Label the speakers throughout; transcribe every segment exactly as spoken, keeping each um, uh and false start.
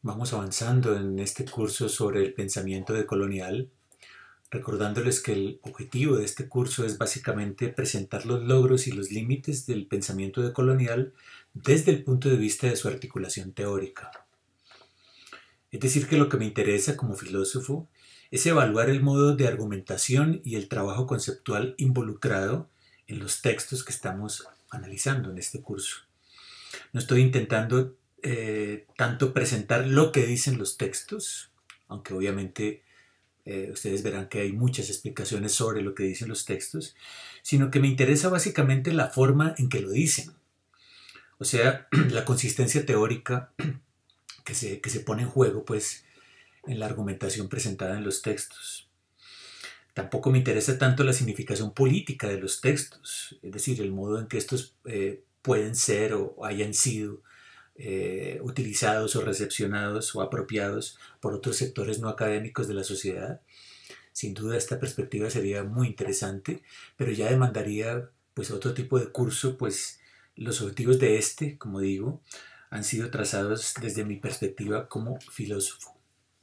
Speaker 1: Vamos avanzando en este curso sobre el pensamiento decolonial, recordándoles que el objetivo de este curso es básicamente presentar los logros y los límites del pensamiento decolonial desde el punto de vista de su articulación teórica. Es decir, que lo que me interesa como filósofo es evaluar el modo de argumentación y el trabajo conceptual involucrado en los textos que estamos analizando en este curso. No estoy intentando eh, tanto presentar lo que dicen los textos, aunque obviamente eh, ustedes verán que hay muchas explicaciones sobre lo que dicen los textos, sino que me interesa básicamente la forma en que lo dicen. O sea, la consistencia teórica que se, que se pone en juego pues, en la argumentación presentada en los textos. Tampoco me interesa tanto la significación política de los textos, es decir, el modo en que estos eh, pueden ser o hayan sido eh, utilizados o recepcionados o apropiados por otros sectores no académicos de la sociedad. Sin duda esta perspectiva sería muy interesante, pero ya demandaría pues, otro tipo de curso, pues los objetivos de este, como digo, han sido trazados desde mi perspectiva como filósofo.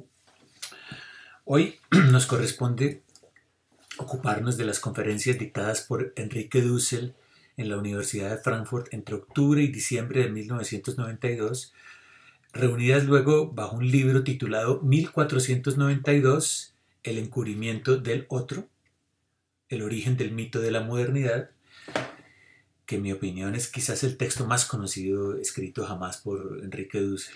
Speaker 1: Hoy nos corresponde ocuparnos de las conferencias dictadas por Enrique Dussel en la Universidad de Frankfurt entre octubre y diciembre de mil novecientos noventa y dos, reunidas luego bajo un libro titulado mil cuatrocientos noventa y dos, El encubrimiento del otro, el origen del mito de la modernidad, que en mi opinión es quizás el texto más conocido escrito jamás por Enrique Dussel.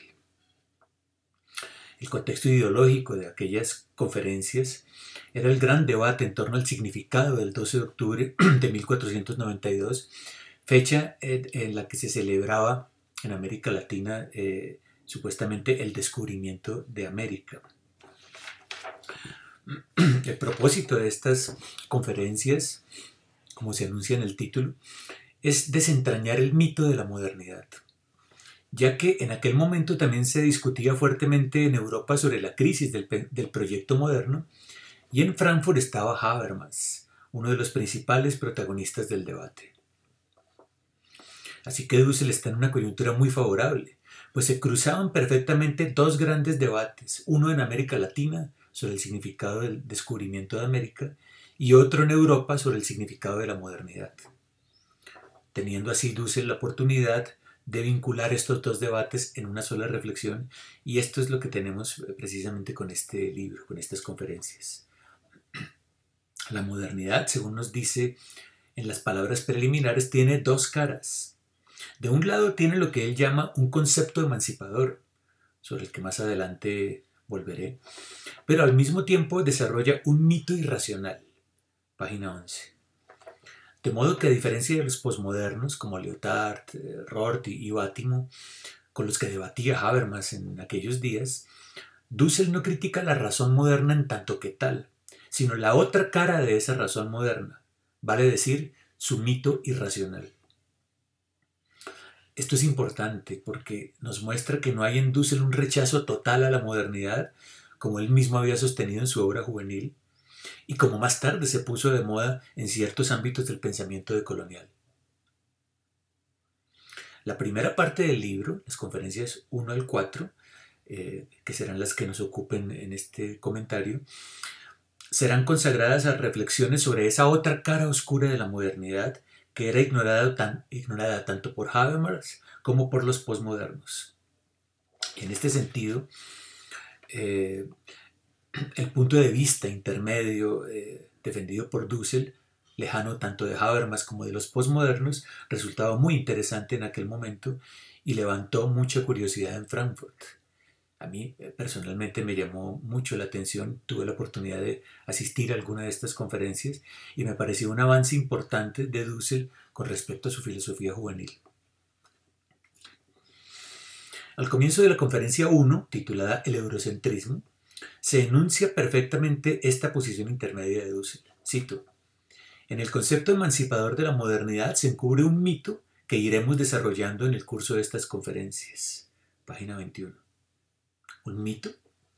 Speaker 1: El contexto ideológico de aquellas conferencias era el gran debate en torno al significado del doce de octubre de mil cuatrocientos noventa y dos, fecha en la que se celebraba en América Latina eh, supuestamente el descubrimiento de América. El propósito de estas conferencias, como se anuncia en el título, es desentrañar el mito de la modernidad, ya que en aquel momento también se discutía fuertemente en Europa sobre la crisis del, del proyecto moderno, y en Frankfurt estaba Habermas, uno de los principales protagonistas del debate. Así que Dussel está en una coyuntura muy favorable, pues se cruzaban perfectamente dos grandes debates, uno en América Latina sobre el significado del descubrimiento de América y otro en Europa sobre el significado de la modernidad, teniendo así Dussel la oportunidad de vincular estos dos debates en una sola reflexión, y esto es lo que tenemos precisamente con este libro, con estas conferencias. La modernidad, según nos dice en las palabras preliminares, tiene dos caras. De un lado tiene lo que él llama un concepto emancipador, sobre el que más adelante volveré, pero al mismo tiempo desarrolla un mito irracional. Página once. De modo que a diferencia de los posmodernos como Lyotard, Rorty y Bátimo, con los que debatía Habermas en aquellos días, Dussel no critica la razón moderna en tanto que tal, sino la otra cara de esa razón moderna, vale decir, su mito irracional. Esto es importante porque nos muestra que no hay en Dussel un rechazo total a la modernidad, como él mismo había sostenido en su obra juvenil, y como más tarde se puso de moda en ciertos ámbitos del pensamiento decolonial. La primera parte del libro, las conferencias uno al cuatro, eh, que serán las que nos ocupen en este comentario, serán consagradas a reflexiones sobre esa otra cara oscura de la modernidad que era ignorada, tan, ignorada tanto por Habermas como por los posmodernos. En este sentido, eh, el punto de vista intermedio eh, defendido por Dussel, lejano tanto de Habermas como de los posmodernos, resultaba muy interesante en aquel momento y levantó mucha curiosidad en Frankfurt. A mí personalmente me llamó mucho la atención, tuve la oportunidad de asistir a alguna de estas conferencias y me pareció un avance importante de Dussel con respecto a su filosofía juvenil. Al comienzo de la conferencia uno, titulada El eurocentrismo, se enuncia perfectamente esta posición intermedia de Dussel. Cito: en el concepto emancipador de la modernidad se encubre un mito que iremos desarrollando en el curso de estas conferencias. Página veintiuno. ¿Un mito?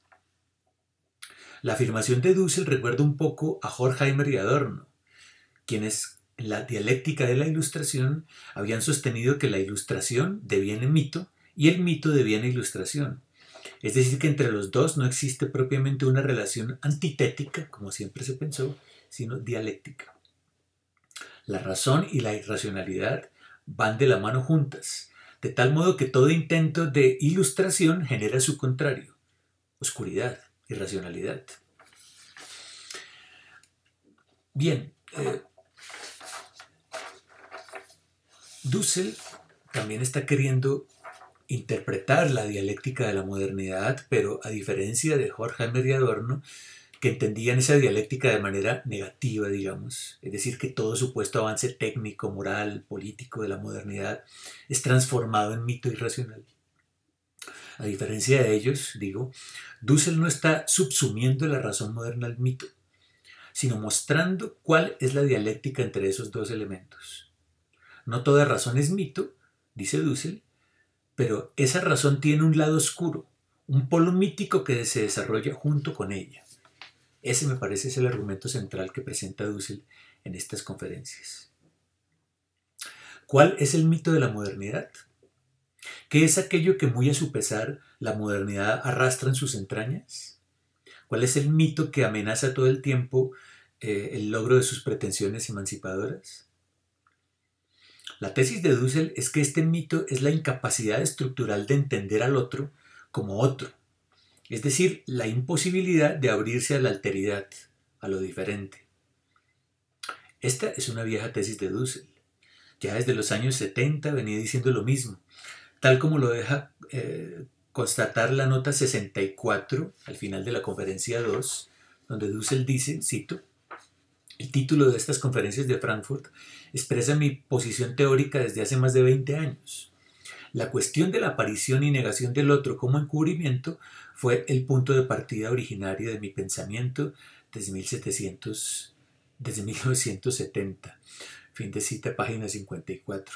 Speaker 1: La afirmación de Dussel recuerda un poco a Horkheimer y Adorno, quienes en la dialéctica de la ilustración habían sostenido que la ilustración deviene mito y el mito deviene ilustración, Es decir, que entre los dos no existe propiamente una relación antitética, como siempre se pensó, sino dialéctica. La razón y la irracionalidad van de la mano juntas, de tal modo que todo intento de ilustración genera su contrario, oscuridad, irracionalidad. Bien, eh, Dussel también está queriendo interpretar la dialéctica de la modernidad, pero a diferencia de Horkheimer y Adorno, que entendían esa dialéctica de manera negativa, digamos, es decir, que todo supuesto avance técnico, moral, político de la modernidad es transformado en mito irracional. A diferencia de ellos, digo, Dussel no está subsumiendo la razón moderna al mito, sino mostrando cuál es la dialéctica entre esos dos elementos. No toda razón es mito, dice Dussel, pero esa razón tiene un lado oscuro, un polo mítico que se desarrolla junto con ella. Ese me parece es el argumento central que presenta Dussel en estas conferencias. ¿Cuál es el mito de la modernidad? ¿Qué es aquello que muy a su pesar la modernidad arrastra en sus entrañas? ¿Cuál es el mito que amenaza todo el tiempo eh, el logro de sus pretensiones emancipadoras? La tesis de Dussel es que este mito es la incapacidad estructural de entender al otro como otro, es decir, la imposibilidad de abrirse a la alteridad, a lo diferente. Esta es una vieja tesis de Dussel. Ya desde los años setenta venía diciendo lo mismo, tal como lo deja eh, constatar la nota sesenta y cuatro al final de la conferencia dos, donde Dussel dice, cito, el título de estas conferencias de Frankfurt expresa mi posición teórica desde hace más de veinte años. La cuestión de la aparición y negación del otro como encubrimiento fue el punto de partida originario de mi pensamiento desde, mil setecientos, desde mil novecientos setenta. Fin de cita, página cincuenta y cuatro.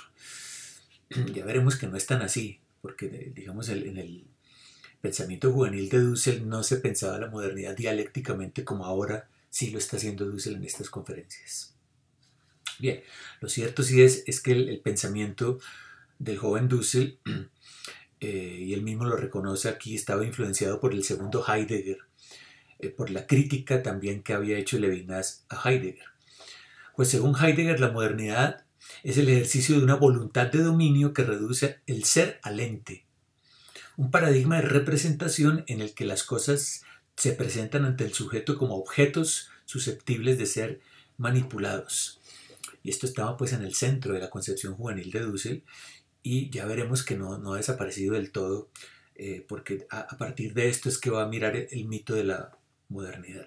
Speaker 1: Ya veremos que no es tan así, porque digamos en el pensamiento juvenil de Dussel no se pensaba la modernidad dialécticamente como ahora sí lo está haciendo Dussel en estas conferencias. Bien, lo cierto sí es, es que el, el pensamiento del joven Dussel, eh, y él mismo lo reconoce aquí, estaba influenciado por el segundo Heidegger, eh, por la crítica también que había hecho Levinas a Heidegger. Pues según Heidegger, la modernidad es el ejercicio de una voluntad de dominio que reduce el ser al ente, un paradigma de representación en el que las cosas se presentan ante el sujeto como objetos susceptibles de ser manipulados. Y esto estaba pues en el centro de la concepción juvenil de Dussel, y ya veremos que no, no ha desaparecido del todo, eh, porque a, a partir de esto es que va a mirar el, el mito de la modernidad.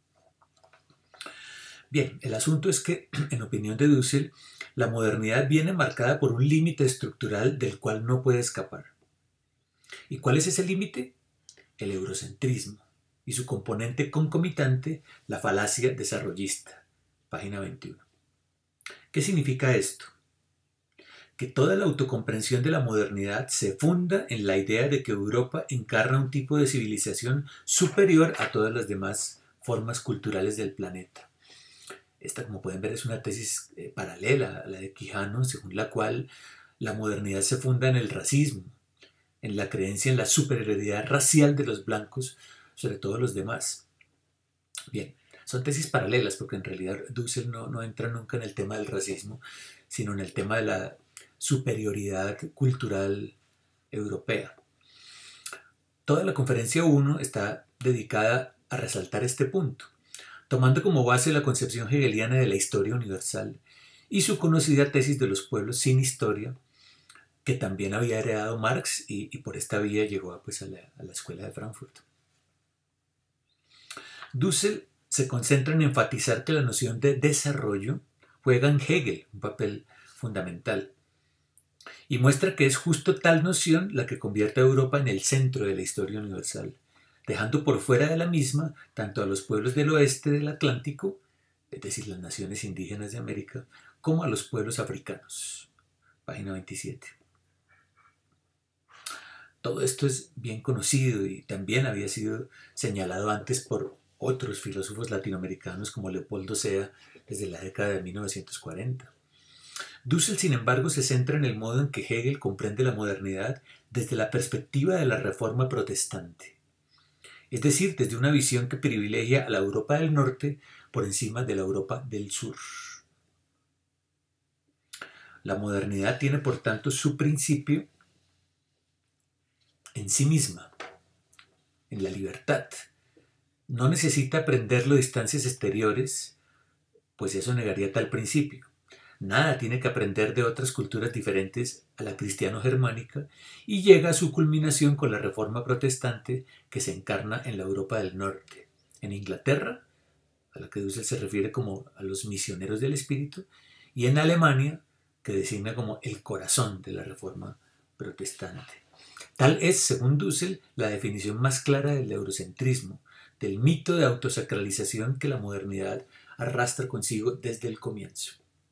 Speaker 1: Bien, el asunto es que, en opinión de Dussel, la modernidad viene marcada por un límite estructural del cual no puede escapar. ¿Y cuál es ese límite? El eurocentrismo y su componente concomitante, la falacia desarrollista. Página veintiuno. ¿Qué significa esto? Que toda la autocomprensión de la modernidad se funda en la idea de que Europa encarna un tipo de civilización superior a todas las demás formas culturales del planeta. Esta, como pueden ver, es una tesis eh, paralela a la de Quijano, según la cual la modernidad se funda en el racismo, en la creencia en la superioridad racial de los blancos sobre todos los demás. Bien, son tesis paralelas porque en realidad Dussel no, no entra nunca en el tema del racismo, sino en el tema de la superioridad cultural europea. Toda la conferencia uno está dedicada a resaltar este punto, tomando como base la concepción hegeliana de la historia universal y su conocida tesis de los pueblos sin historia, que también había heredado Marx y, y por esta vía llegó pues, a, la, a la escuela de Frankfurt. Dussel se concentra en enfatizar que la noción de desarrollo juega en Hegel un papel fundamental y muestra que es justo tal noción la que convierte a Europa en el centro de la historia universal, dejando por fuera de la misma tanto a los pueblos del oeste del Atlántico, es decir, las naciones indígenas de América, como a los pueblos africanos. Página veintisiete. Todo esto es bien conocido y también había sido señalado antes por otros filósofos latinoamericanos como Leopoldo Sea desde la década de mil novecientos cuarenta. Dussel, sin embargo, se centra en el modo en que Hegel comprende la modernidad desde la perspectiva de la Reforma protestante, es decir, desde una visión que privilegia a la Europa del Norte por encima de la Europa del Sur. La modernidad tiene, por tanto, su principio en sí misma, en la libertad. No necesita aprenderlo de instancias exteriores, pues eso negaría tal principio. Nada tiene que aprender de otras culturas diferentes a la cristiano-germánica y llega a su culminación con la Reforma protestante que se encarna en la Europa del Norte. En Inglaterra, a la que Dussel se refiere como a los misioneros del espíritu, y en Alemania, que designa como el corazón de la Reforma protestante. Tal es, según Dussel, la definición más clara del eurocentrismo, del mito de autosacralización que la modernidad arrastra consigo desde el comienzo.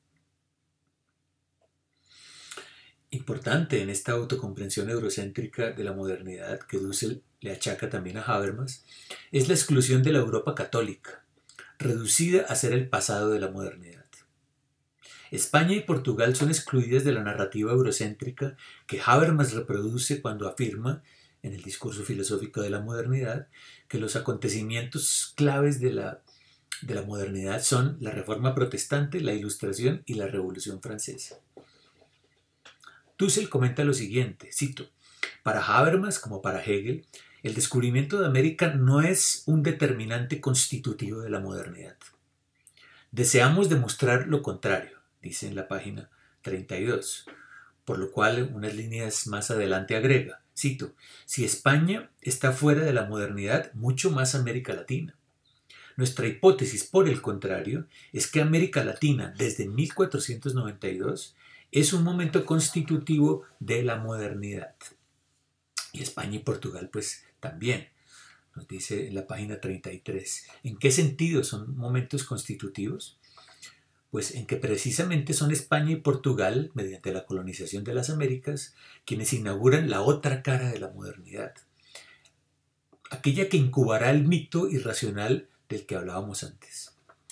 Speaker 1: Importante en esta autocomprensión eurocéntrica de la modernidad que Dussel le achaca también a Habermas es la exclusión de la Europa católica, reducida a ser el pasado de la modernidad. España y Portugal son excluidas de la narrativa eurocéntrica que Habermas reproduce cuando afirma, en el discurso filosófico de la modernidad, que los acontecimientos claves de la, de la modernidad son la Reforma protestante, la Ilustración y la Revolución Francesa. Dussel comenta lo siguiente, cito, para Habermas, como para Hegel, el descubrimiento de América no es un determinante constitutivo de la modernidad. Deseamos demostrar lo contrario, dice en la página treinta y dos, por lo cual unas líneas más adelante agrega, cito, si España está fuera de la modernidad, mucho más América Latina. Nuestra hipótesis, por el contrario, es que América Latina, desde mil cuatrocientos noventa y dos, es un momento constitutivo de la modernidad. Y España y Portugal, pues, también, nos dice en la página treinta y tres. ¿En qué sentido son momentos constitutivos? Pues en que precisamente son España y Portugal, mediante la colonización de las Américas, quienes inauguran la otra cara de la modernidad, aquella que incubará el mito irracional del que hablábamos antes.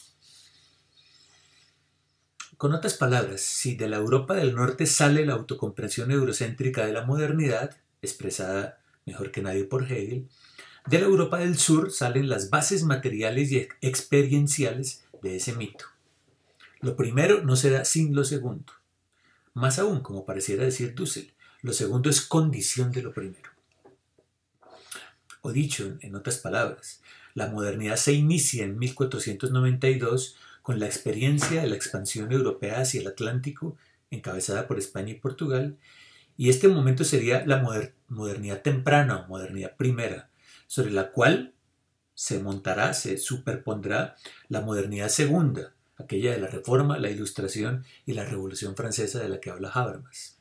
Speaker 1: Con otras palabras, si de la Europa del Norte sale la autocomprensión eurocéntrica de la modernidad, expresada mejor que nadie por Hegel, de la Europa del Sur salen las bases materiales y experienciales de ese mito. Lo primero no se da sin lo segundo. Más aún, como pareciera decir Dussel, lo segundo es condición de lo primero. O dicho en otras palabras, la modernidad se inicia en mil cuatrocientos noventa y dos con la experiencia de la expansión europea hacia el Atlántico, encabezada por España y Portugal, y este momento sería la moder modernidad temprana o modernidad primera, sobre la cual se montará, se superpondrá la modernidad segunda, aquella de la Reforma, la Ilustración y la Revolución Francesa de la que habla Habermas.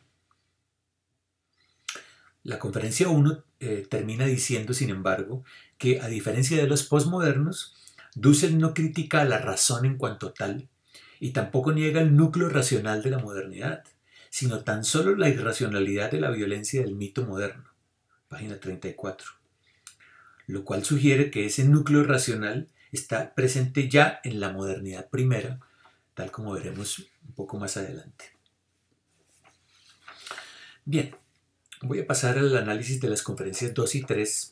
Speaker 1: La conferencia uno eh, termina diciendo, sin embargo, que a diferencia de los posmodernos, Dussel no critica a la razón en cuanto tal y tampoco niega el núcleo racional de la modernidad, sino tan solo la irracionalidad de la violencia del mito moderno. Página treinta y cuatro. Lo cual sugiere que ese núcleo racional está presente ya en la modernidad primera, tal como veremos un poco más adelante. Bien, voy a pasar al análisis de las conferencias dos y tres,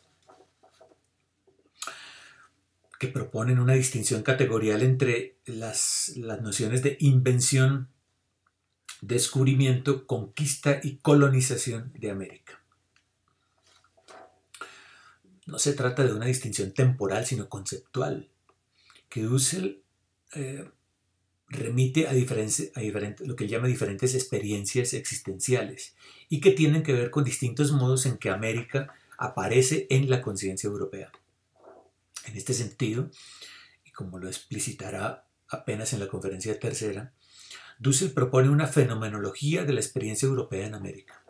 Speaker 1: que proponen una distinción categorial entre las, las nociones de invención, descubrimiento, conquista y colonización de América. No se trata de una distinción temporal, sino conceptual, que Dussel eh, remite a, diferentes, a diferentes, lo que él llama diferentes experiencias existenciales y que tienen que ver con distintos modos en que América aparece en la conciencia europea. En este sentido, y como lo explicitará apenas en la conferencia tercera, Dussel propone una fenomenología de la experiencia europea en América.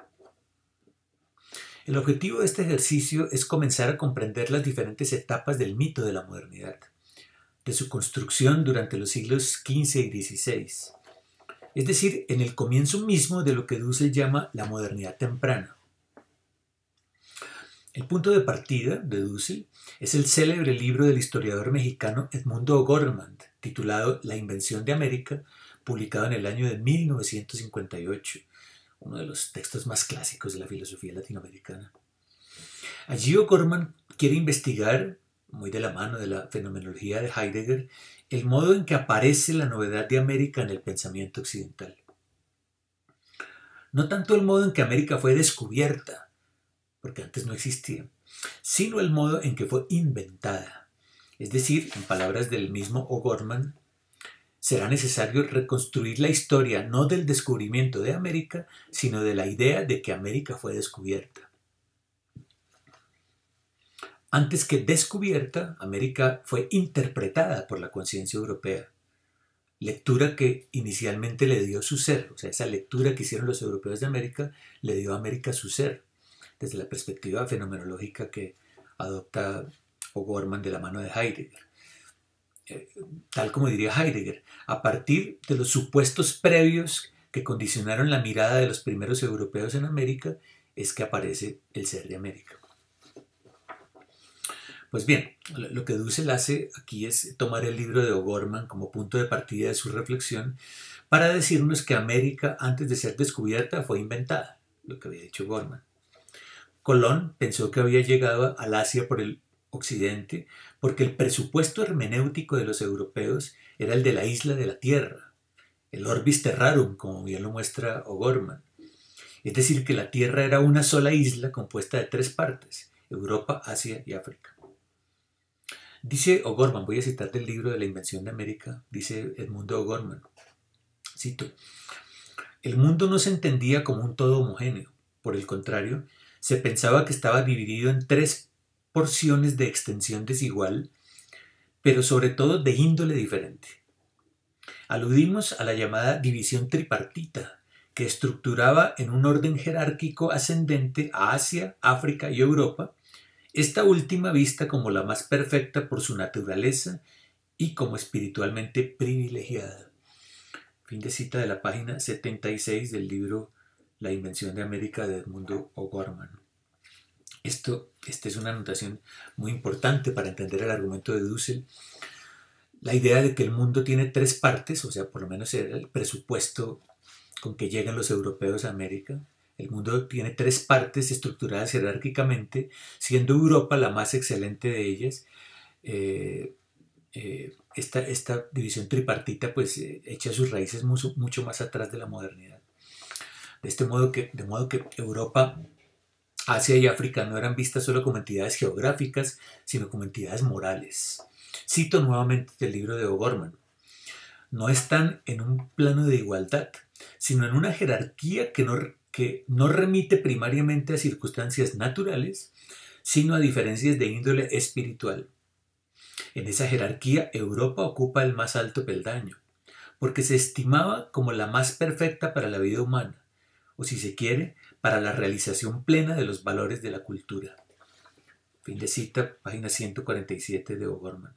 Speaker 1: El objetivo de este ejercicio es comenzar a comprender las diferentes etapas del mito de la modernidad, de su construcción durante los siglos quince y dieciséis, es decir, en el comienzo mismo de lo que Dussel llama la modernidad temprana. El punto de partida de Dussel es el célebre libro del historiador mexicano Edmundo O'Gorman, titulado La invención de América, publicado en el año de mil novecientos cincuenta y ocho, uno de los textos más clásicos de la filosofía latinoamericana. Allí O'Gorman quiere investigar, muy de la mano de la fenomenología de Heidegger, el modo en que aparece la novedad de América en el pensamiento occidental. No tanto el modo en que América fue descubierta, porque antes no existía, sino el modo en que fue inventada. Es decir, en palabras del mismo O'Gorman, será necesario reconstruir la historia no del descubrimiento de América, sino de la idea de que América fue descubierta. Antes que descubierta, América fue interpretada por la conciencia europea. Lectura que inicialmente le dio su ser, o sea, esa lectura que hicieron los europeos de América le dio a América su ser, desde la perspectiva fenomenológica que adopta O'Gorman de la mano de Heidegger. Eh, tal como diría Heidegger, a partir de los supuestos previos que condicionaron la mirada de los primeros europeos en América, es que aparece el ser de América. Pues bien, lo que Dussel hace aquí es tomar el libro de O'Gorman como punto de partida de su reflexión para decirnos que América, antes de ser descubierta, fue inventada, lo que había dicho O'Gorman. Colón pensó que había llegado al Asia por el occidente porque el presupuesto hermenéutico de los europeos era el de la isla de la Tierra, el orbis terrarum, como bien lo muestra O'Gorman. Es decir, que la Tierra era una sola isla compuesta de tres partes, Europa, Asia y África. Dice O'Gorman, voy a citar del libro de la invención de América, dice Edmundo O'Gorman, cito: el mundo no se entendía como un todo homogéneo, por el contrario, se pensaba que estaba dividido en tres porciones de extensión desigual, pero sobre todo de índole diferente. Aludimos a la llamada división tripartita, que estructuraba en un orden jerárquico ascendente a Asia, África y Europa, esta última vista como la más perfecta por su naturaleza y como espiritualmente privilegiada. Fin de cita de la página setenta y seis del libro La invención de América de Edmundo O'Gorman. Esto, esta es una anotación muy importante para entender el argumento de Dussel. La idea de que el mundo tiene tres partes, o sea, por lo menos el presupuesto con que llegan los europeos a América. El mundo tiene tres partes estructuradas jerárquicamente, siendo Europa la más excelente de ellas. Eh, eh, esta, esta división tripartita pues eh, echa sus raíces mucho, mucho más atrás de la modernidad. De este modo que, de modo que Europa, Asia y África no eran vistas solo como entidades geográficas, sino como entidades morales. Cito nuevamente del libro de O'Gorman. No están en un plano de igualdad, sino en una jerarquía que no, que no remite primariamente a circunstancias naturales, sino a diferencias de índole espiritual. En esa jerarquía, Europa ocupa el más alto peldaño, porque se estimaba como la más perfecta para la vida humana, o si se quiere, para la realización plena de los valores de la cultura. Fin de cita, página ciento cuarenta y siete de O'Gorman.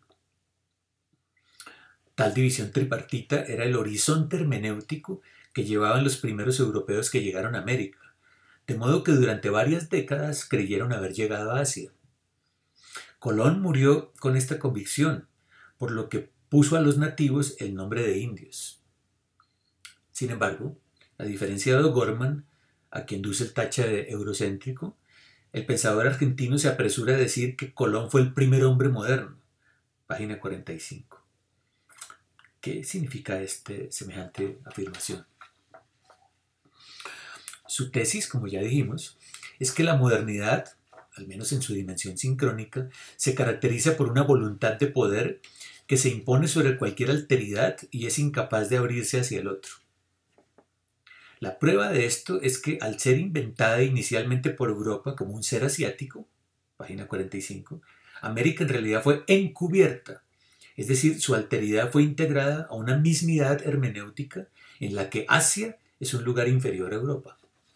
Speaker 1: Tal división tripartita era el horizonte hermenéutico que llevaban los primeros europeos que llegaron a América, de modo que durante varias décadas creyeron haber llegado a Asia. Colón murió con esta convicción, por lo que puso a los nativos el nombre de indios. Sin embargo, a diferencia de O'Gorman, a quien Dussel tacha de eurocéntrico, el pensador argentino se apresura a decir que Colón fue el primer hombre moderno. Página cuarenta y cinco. ¿Qué significa este, semejante afirmación? Su tesis, como ya dijimos, es que la modernidad, al menos en su dimensión sincrónica, se caracteriza por una voluntad de poder que se impone sobre cualquier alteridad y es incapaz de abrirse hacia el otro. La prueba de esto es que al ser inventada inicialmente por Europa como un ser asiático, página cuarenta y cinco, América en realidad fue encubierta, es decir, su alteridad fue integrada a una mismidad hermenéutica en la que Asia es un lugar inferior a Europa.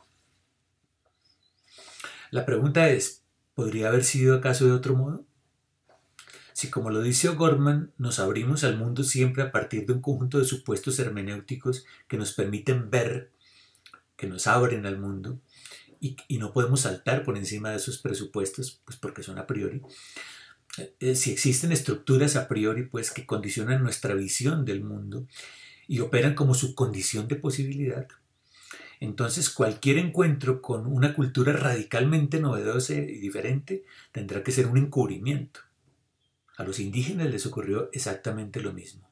Speaker 1: La pregunta es, ¿podría haber sido acaso de otro modo? Si, como lo dice O'Gorman, nos abrimos al mundo siempre a partir de un conjunto de supuestos hermenéuticos que nos permiten ver, que nos abren al mundo, y, y no podemos saltar por encima de esos presupuestos, pues porque son a priori. Eh, si existen estructuras a priori, pues que condicionan nuestra visión del mundo, y operan como su condición de posibilidad, entonces cualquier encuentro con una cultura radicalmente novedosa y diferente tendrá que ser un encubrimiento. A los indígenas les ocurrió exactamente lo mismo.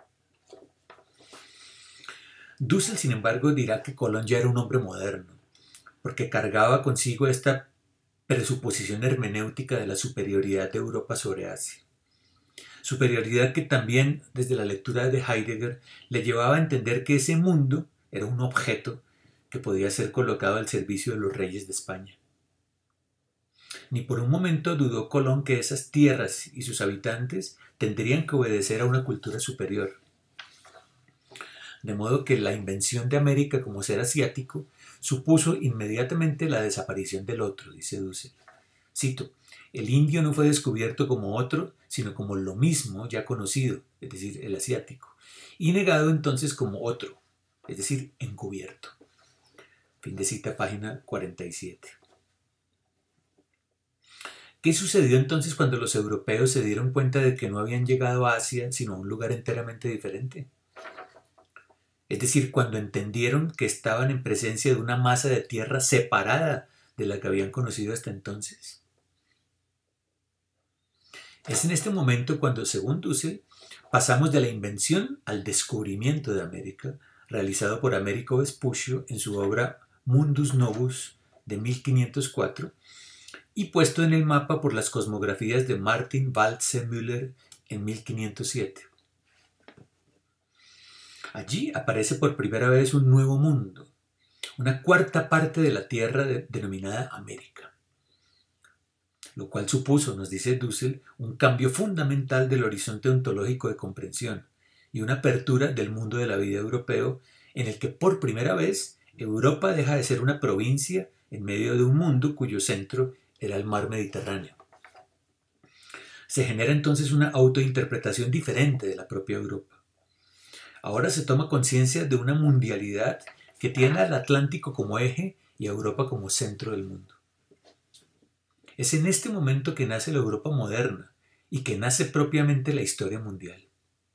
Speaker 1: Dussel, sin embargo, dirá que Colón ya era un hombre moderno, porque cargaba consigo esta presuposición hermenéutica de la superioridad de Europa sobre Asia. Superioridad que también, desde la lectura de Heidegger, le llevaba a entender que ese mundo era un objeto que podía ser colocado al servicio de los reyes de España. Ni por un momento dudó Colón que esas tierras y sus habitantes tendrían que obedecer a una cultura superior. De modo que la invención de América como ser asiático supuso inmediatamente la desaparición del otro, dice Dussel. Cito: el indio no fue descubierto como otro, sino como lo mismo ya conocido, es decir, el asiático, y negado entonces como otro, es decir, encubierto. Fin de cita, página cuarenta y siete. ¿Qué sucedió entonces cuando los europeos se dieron cuenta de que no habían llegado a Asia, sino a un lugar enteramente diferente? Es decir, cuando entendieron que estaban en presencia de una masa de tierra separada de la que habían conocido hasta entonces. Es en este momento cuando, según Dussel, pasamos de la invención al descubrimiento de América, realizado por Américo Vespuccio en su obra Mundus Novus de mil quinientos cuatro y puesto en el mapa por las cosmografías de Martin Waldseemüller en mil quinientos siete. Allí aparece por primera vez un nuevo mundo, una cuarta parte de la Tierra de, denominada América, lo cual supuso, nos dice Dussel, un cambio fundamental del horizonte ontológico de comprensión y una apertura del mundo de la vida europeo en el que por primera vez Europa deja de ser una provincia en medio de un mundo cuyo centro era el mar Mediterráneo. Se genera entonces una autointerpretación diferente de la propia Europa. Ahora se toma conciencia de una mundialidad que tiene al Atlántico como eje y a Europa como centro del mundo. Es en este momento que nace la Europa moderna y que nace propiamente la historia mundial.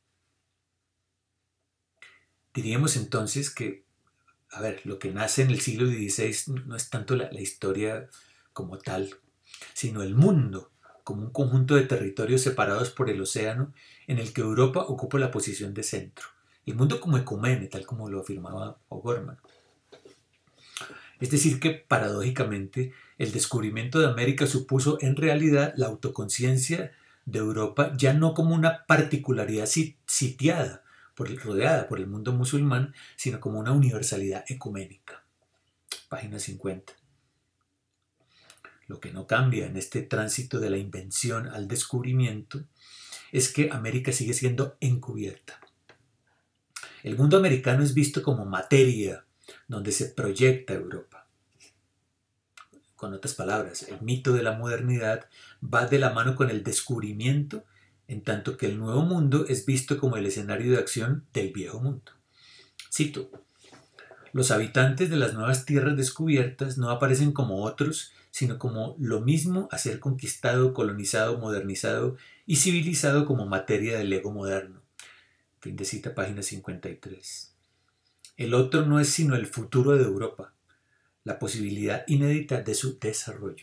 Speaker 1: Diríamos entonces que, a ver, lo que nace en el siglo dieciséis no es tanto la, la historia como tal, sino el mundo como un conjunto de territorios separados por el océano en el que Europa ocupa la posición de centro. El mundo como ecumene, tal como lo afirmaba O'Gorman. Es decir que, paradójicamente, el descubrimiento de América supuso en realidad la autoconciencia de Europa ya no como una particularidad sitiada, por el, rodeada por el mundo musulmán, sino como una universalidad ecuménica. Página cincuenta. Lo que no cambia en este tránsito de la invención al descubrimiento es que América sigue siendo encubierta. El mundo americano es visto como materia donde se proyecta Europa. Con otras palabras, el mito de la modernidad va de la mano con el descubrimiento, en tanto que el nuevo mundo es visto como el escenario de acción del viejo mundo. Cito: los habitantes de las nuevas tierras descubiertas no aparecen como otros, sino como lo mismo a ser conquistado, colonizado, modernizado y civilizado como materia del ego moderno. Fin de cita, página cincuenta y tres. El otro no es sino el futuro de Europa, la posibilidad inédita de su desarrollo.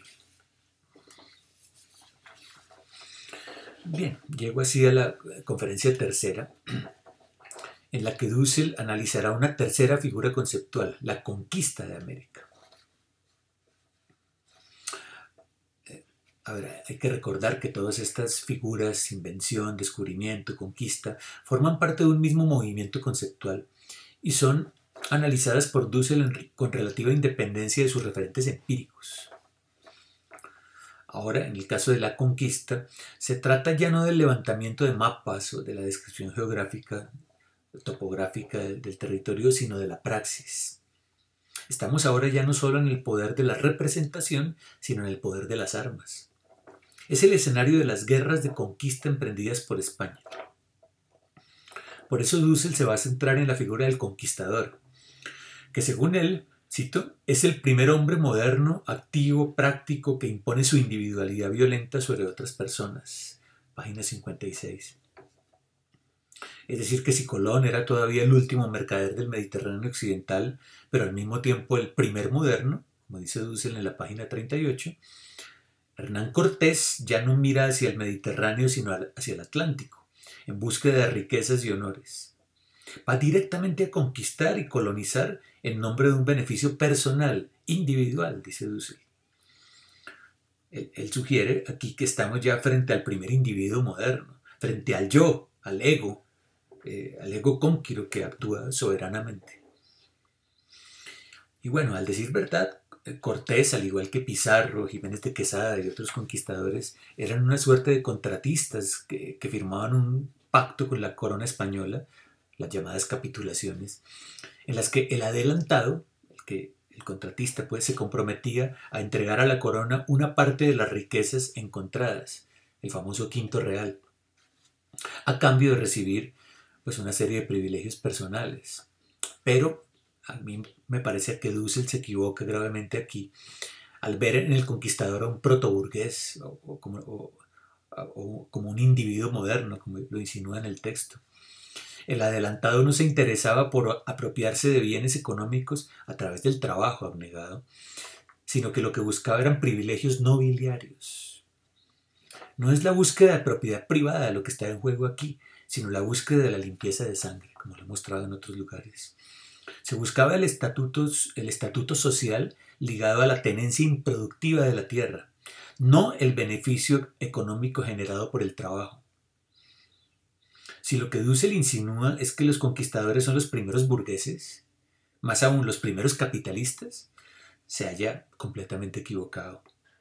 Speaker 1: Bien, llego así a la conferencia tercera, en la que Dussel analizará una tercera figura conceptual, la conquista de América. A ver, hay que recordar que todas estas figuras, invención, descubrimiento, conquista, forman parte de un mismo movimiento conceptual y son analizadas por Dussel con relativa independencia de sus referentes empíricos. Ahora, en el caso de la conquista, se trata ya no del levantamiento de mapas o de la descripción geográfica, topográfica del, del territorio, sino de la praxis. Estamos ahora ya no solo en el poder de la representación, sino en el poder de las armas. Es el escenario de las guerras de conquista emprendidas por España. Por eso Dussel se va a centrar en la figura del conquistador, que según él, cito, es el primer hombre moderno, activo, práctico, que impone su individualidad violenta sobre otras personas. Página cincuenta y seis. Es decir, que si Colón era todavía el último mercader del Mediterráneo occidental, pero al mismo tiempo el primer moderno, como dice Dussel en la página treinta y ocho, Hernán Cortés ya no mira hacia el Mediterráneo sino hacia el Atlántico, en búsqueda de riquezas y honores. Va directamente a conquistar y colonizar en nombre de un beneficio personal, individual, dice Dussel. Él, él sugiere aquí que estamos ya frente al primer individuo moderno, frente al yo, al ego, eh, al ego conquiro que actúa soberanamente. Y bueno, al decir verdad, Cortés, al igual que Pizarro, Jiménez de Quesada y otros conquistadores, eran una suerte de contratistas que, que firmaban un pacto con la corona española, las llamadas capitulaciones, en las que el adelantado, el, que, el contratista, pues, se comprometía a entregar a la corona una parte de las riquezas encontradas, el famoso quinto real, a cambio de recibir pues, una serie de privilegios personales. Pero a mí me parece que Dussel se equivoca gravemente aquí al ver en el conquistador a un protoburgués o, o, como, o, o como un individuo moderno, como lo insinúa en el texto. El adelantado no se interesaba por apropiarse de bienes económicos a través del trabajo abnegado, sino que lo que buscaba eran privilegios nobiliarios. No es la búsqueda de propiedad privada lo que está en juego aquí, sino la búsqueda de la limpieza de sangre, como lo he mostrado en otros lugares. Se buscaba el estatuto, el estatuto social ligado a la tenencia improductiva de la tierra, no el beneficio económico generado por el trabajo. Si lo que Dussel insinúa es que los conquistadores son los primeros burgueses, más aún los primeros capitalistas, se halla completamente equivocado.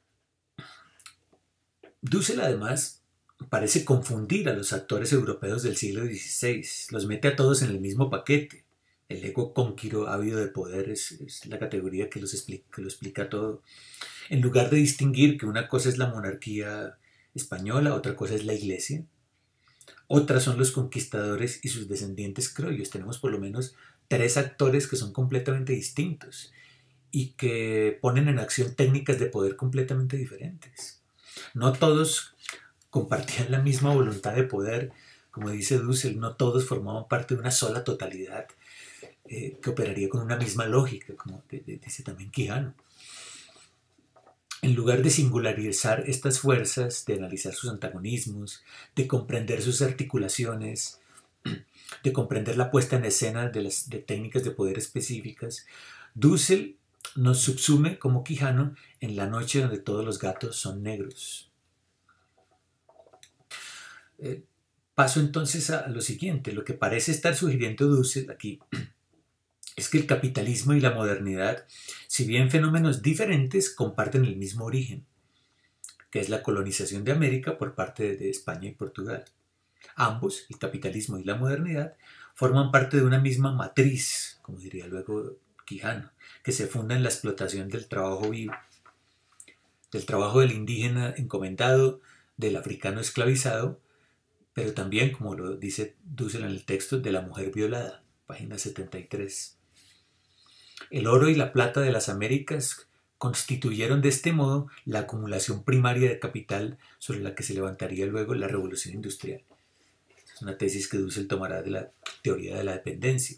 Speaker 1: Dussel además parece confundir a los actores europeos del siglo dieciséis, los mete a todos en el mismo paquete. El ego conquiro ávido de poder es, es la categoría que, los explica, que lo explica todo. En lugar de distinguir que una cosa es la monarquía española, otra cosa es la iglesia, otras son los conquistadores y sus descendientes criollos. Tenemos por lo menos tres actores que son completamente distintos y que ponen en acción técnicas de poder completamente diferentes. No todos compartían la misma voluntad de poder, como dice Dussel, no todos formaban parte de una sola totalidad eh, que operaría con una misma lógica, como dice también Quijano. En lugar de singularizar estas fuerzas, de analizar sus antagonismos, de comprender sus articulaciones, de comprender la puesta en escena de las de técnicas de poder específicas, Dussel nos subsume como Quijano en la noche donde todos los gatos son negros. Eh, paso entonces a, a lo siguiente. Lo que parece estar sugiriendo Dussel aquí es que el capitalismo y la modernidad, si bien fenómenos diferentes, comparten el mismo origen, que es la colonización de América por parte de, de España y Portugal. Ambos, el capitalismo y la modernidad, forman parte de una misma matriz, como diría luego Quijano, que se funda en la explotación del trabajo vivo, del trabajo del indígena encomendado, del africano esclavizado, pero también, como lo dice Dussel en el texto, de la mujer violada, página setenta y tres. El oro y la plata de las Américas constituyeron de este modo la acumulación primaria de capital sobre la que se levantaría luego la revolución industrial. Es una tesis que Dussel tomará de la teoría de la dependencia.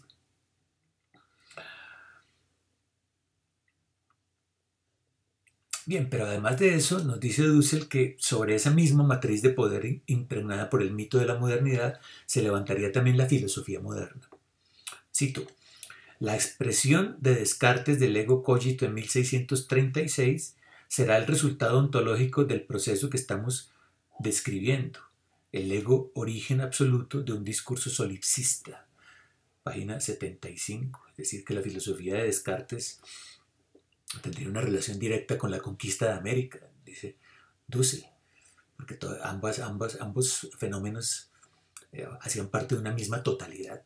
Speaker 1: Bien, pero además de eso, nos dice Dussel que sobre esa misma matriz de poder impregnada por el mito de la modernidad se levantaría también la filosofía moderna. Cito: la expresión de Descartes del ego cogito en mil seiscientos treinta y seis será el resultado ontológico del proceso que estamos describiendo, el ego origen absoluto de un discurso solipsista, página setenta y cinco, es decir, que la filosofía de Descartes tendría una relación directa con la conquista de América, dice Dussel, porque todo, ambas, ambas, ambos fenómenos eh, hacían parte de una misma totalidad.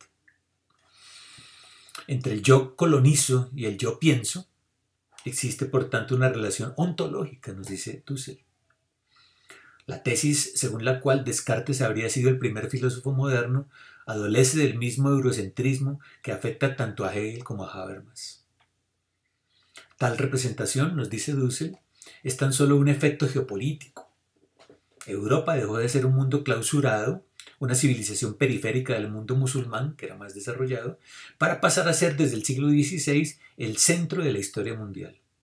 Speaker 1: Entre el yo colonizo y el yo pienso existe por tanto una relación ontológica, nos dice Dussel. La tesis según la cual Descartes habría sido el primer filósofo moderno adolece del mismo eurocentrismo que afecta tanto a Hegel como a Habermas. Tal representación, nos dice Dussel, es tan solo un efecto geopolítico. Europa dejó de ser un mundo clausurado una civilización periférica del mundo musulmán, que era más desarrollado, para pasar a ser desde el siglo dieciséis el centro de la historia mundial.